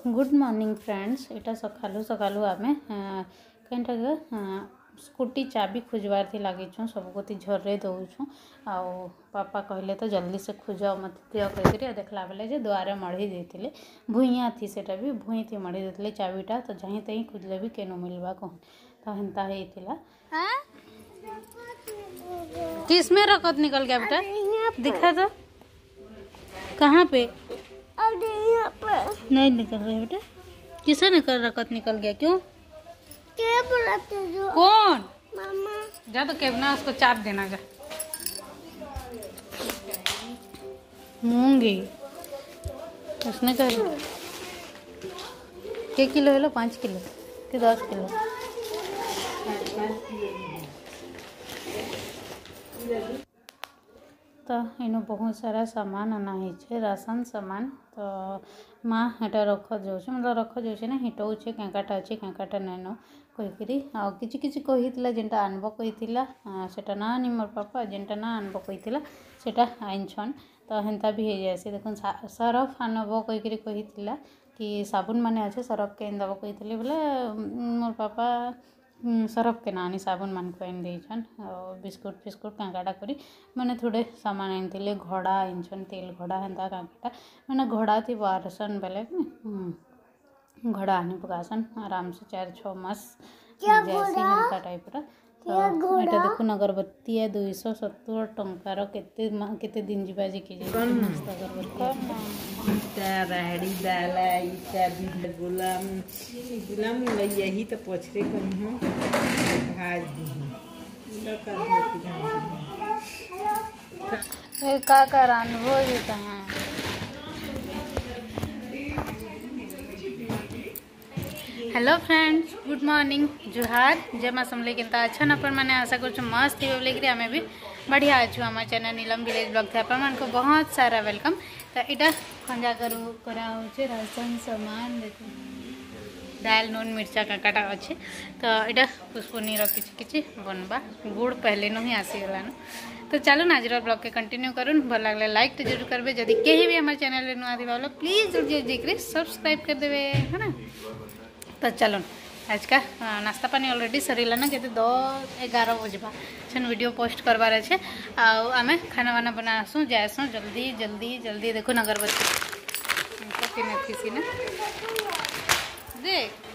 Good morning friends. इटा सकालू सकालू आमे कहीं स्कूटी चाबी खोजबार थी लगे सबको झर्रे दौचु आउ पापा कहले तो जल्दी से खोज मत दियो कह देखला बेले जे द्वारे मढ़ी देते भूइया थी सेटा भी भूई थी मढ़ी देते चाबीटा तो जहीं तहीं खोजले भी केनु मिलवा कहूँ तो हेन्ता होता किसमें रखत निकल गया बेटा दिखा तो कहाँ पे नहीं निकल रहा बेटा किसे निकल रखत निकल गया क्यों कौन मामा जा तो केवना उसको चाप देना जा मूंगी उसने कह के किलो है 5 किलो कि 10 किलो तो इन बहुत सारा सामान अना है राशन सामान तो माँ हेटा रख जाऊँ मतलब रख जाऊँ ना हिटाऊे केंकाटा अच्छे केंकाटा नैन कहीकि आ कि जेनटा आनब कहीला सेटा ना आनी मोर पापा जेनटा ना आनब कहीला सेटा आनछन तो हेन्ता भी हो जाए देखुन सरफ आनब कहीला कि साबुन माने अच्छे सरफ के दब कही बोले मोर पापा सरफ के नानी साबुन मान को आन देछन बिस्कुट फिस्कुट कांकाटा करी मैंने थोड़े सामान आनी घड़ा आनछन तेल घड़ा हेन्ता कांकाटा मैंने घड़ा थी बारसन बेले घड़ा आनी पकासन आराम से 4-6 मास जैसी हेन्ता टाइप तो एटा देखुन अगरबत्ती है 270 टंकार केते दिन जीवा जे के मस्त अगरबत्ती राहड़ी दाल गुलाम यही तो पछरे कहीं हो भाजी का रानबो ये कहाँ हेलो फ्रेंड्स गुड मॉर्निंग जुहार जय माँ समले किंता अच्छा अपन मैंने आशा कर मस्त थी बोलिकी आम भी बढ़िया अच्छु आम चैनल नीलम विलेज ब्लॉग थे अपन को बहुत सारा वेलकम तो इटा खंजा करा राशन सामान देखो दाल नून मिर्चा काकाटा अच्छे तो इटा पुष्पनीर किसी बनवा गुड़ पहले नु ही आसीगलान तो चलो ना आज ब्लॉग के कंटिन्यू करूँ भल लगे लाइक तो जरूर करबे जदि कहीं भी हमारे चैनल नुआ थी बोलो प्लीज जल्दी जल्दी सब्सक्राइब कर देवे है ना। तो चलो आज का नाश्ता पानी ऑलरेडी सरीला ना कहते 10-11 बजवा छन वीडियो पोस्ट करवार अच्छे आमे खाना वाना बनासुँ जाएसुँ जल्दी जल्दी जल्दी देखो अगरबत्ती थी ना देख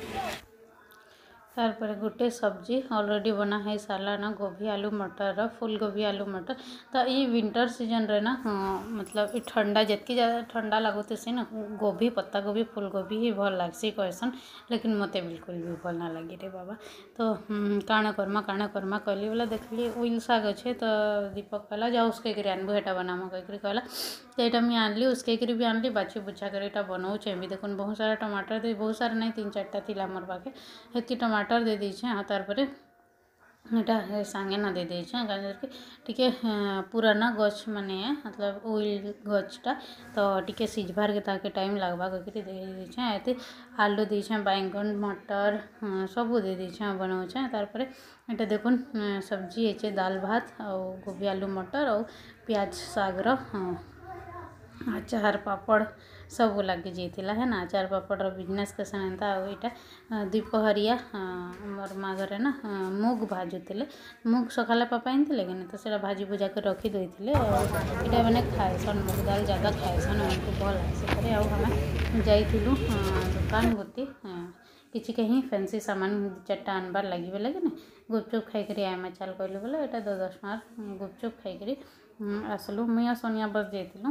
तार गोटे सब्जी ऑलरेडी बना है सारा ना गोभी आलू मटर फूल गोभी आलू मटर तो ये विंटर सीजन रे ना मतलब ठंडा जितकी ज़्यादा ठंडा लगुते से ना गोभी पत्ता गोभी फूल गोभी ही भल लगसी कहसन लेकिन मते बिल्कुल भी भल ना लगे रे बाबा तो काण करमा कहली बोला देखली उइल शाग अच्छे तो दीपक कहला जा उसके आनबू हेटा बनाम कहीकि कहला तो यहाँ मुझे आनली उसके भी आनली बाछी बुछा कर यहाँ बनाऊे भी देखुन बहुत सारा टमाटर दे बहुत सारा नहीं 3-4टा थी मोर पाखे हेती टमाटर दे दीछे हाँ तार यहाँ सांगे ना दे दीछे टिके पुराना गछ माने मतलब उइल गछटा तो टिके सिझबार के ताके टाइम लगवा कही दे दीछे ये आलू दीछे बैंगन मटर सबू दे दीछे बनाऊे तार यहाँ देखुन सब्जी है दाल भात और गोभी आलू मटर और प्याज सागर अचार पापड़ सब लगे जाइला है ना अचार पापड़ बिजनेस के सानता यहाँ द्विपहरिया मोर माँ घरे ना मुग भाजुले मुग सकाले पापा आनी कि तो सीटा भाजी भुजा कर रखी देते और ये मैंने खाएसन मुग दाल ज़्यादा खाएसन उनको भल आसे आम जाइलु दुकान बुती किसी कहीं फैंसी सामान 4टा आनबार लगे लगे ना गुपचुप खाई आम चल कहलु बोले यहाँ 10 टंकार गुपचुप खाई आसलु मुझे सोनिया बस जाइलु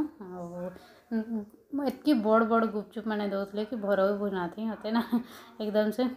एतकी बड़ बड़ गुपचुप मैंने दौले कि भर भी बुना थी होते ना एकदम से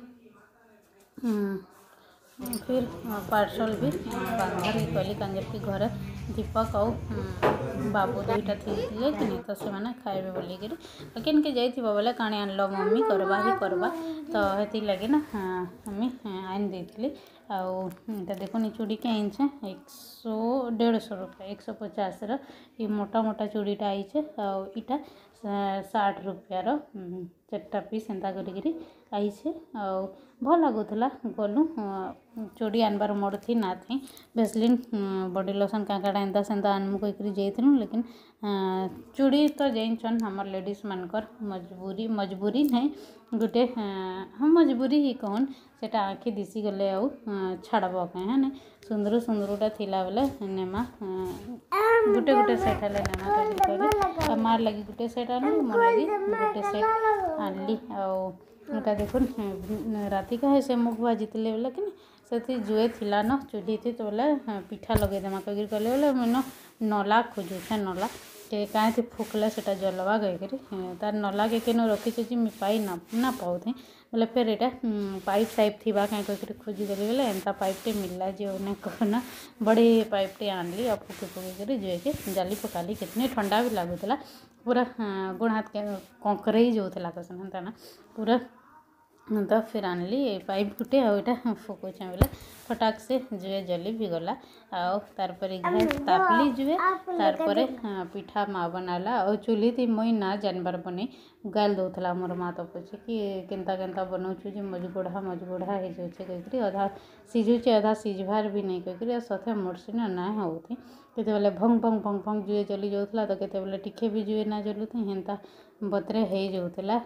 फिर पार्सल भी बांधर कहली कंजर की घर दीपक और बाबू 2टा थी कि नहीं तो से मैंने खाए बोलिकी किन के जाइए बोले काणी आनल मम्मी करवा ही करवा तो ये लगे ना मम्मी आन देती आउ देखो चूड़ी के आईचे 100-150 रुपये 150 ये मोटा मोटा चूड़ीटा आईचे आईटा 60 रुपयार 4टा पीस एंता करी आईछे आउ भल लगुला गलु चूड़ी आनबार मोड़ थी ना थी भेसलिन बॉडी लोशन काकाटा एंता सेंता आनमु कही जाइलु लेकिन चूड़ी तो जाइछन हमर लेडीज मानकर मजबूरी नहीं गोटे हम मजबूरी ही कहन सेटा आँखि दिसी गले आउ छाड़ब कहीं सुंदर सुंदरटा थिला बेले नेमा गुटे गुटे सेट हेले नेमा मार लगी गुटे सेट आनली मोर लगी गुटे सेट आनली आउटा देखुन राति का से मुख भाजीले बोले कि से जुए थिला न चूल्ही थी तो बोले पिठा लगे देमा कही कहले बोले मैंने नला खोजुछे नला के कहीं थी फुकले से जलवा गई तार नला के केनो रखी जी पाई ना पाऊ थी बोले फिर यहाँ पाइप साइप थी कहीं कही खोजी गली बोले एंता पाइपटे मिलला जो उन्हें कहना बड़े पाइपटे आनली और फुकी फुकी जुए के जाली पकाली कितने ठंडा भी लगुला पूरा गोड़ हाथ के कंकरई जो कसन हेन्ता ना पूरा तो फिर आनली पाइप गुटे आईटा फुकुचे बोले फटाक से जुए जली भी गला आउ तारपर गैस तापली जुए तारपर पिठा माँ बनाला और चूल्ही थी मुई ना जानबार बने गाल दौला मोर माँ तो पूछे कि केन्ता केन्ता बनाऊछु जे मजगोढ़ा हो जाऊे कहीकि अधा सीझुचे अधा सीझबार भी नहीं कहीकि सथे मोरसी ना होती केते बेले भंग भंग भंग भंग जुए जली जाऊला तो केते बेले टिके भी जुए ना जलुथी हेन्ता बतरे हो जाऊला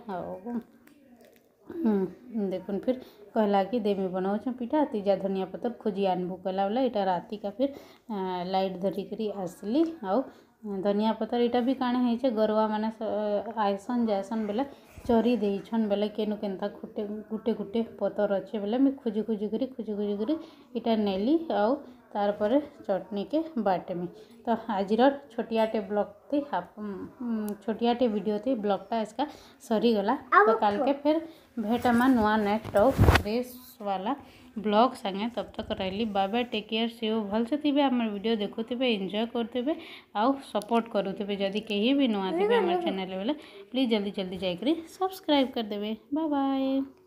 देखुन फिर कहला कि देमी बनाऊँ पिठा तीजा धनिया पतर खोजी आनबू कहला बोला यहाँ राति का फिर लाइट धरिकी आसली आउ धनिया पतर यहाँ भी काणे है गरुआ मैंने आयसन जायसन बेले चरी देछन बेले केनु केन्ता गुटे गुटे पतर अच्छे बेले मैं खोजी करी इटा नेली आउ तारपर चटनी के बाटेमी तो आज छोटियाटे ब्लॉग थी छोटियाटे वीडियो थी ब्लॉगटा इसका सरीगला तो काल के फिर भेटमा नुआ नेक्स्ट और फ्रेश वाला ब्लॉग संगे तब तक रही bye bye take care see you भल से थे आम वीडियो देखुवे एंजॉय करुवे आउ सपोर्ट करुवे जदि कहीं भी नुआ थे आम चैनल बेले प्लीज जल्दी जल्दी जाकर सब्सक्राइब कर देवे बाय बाय।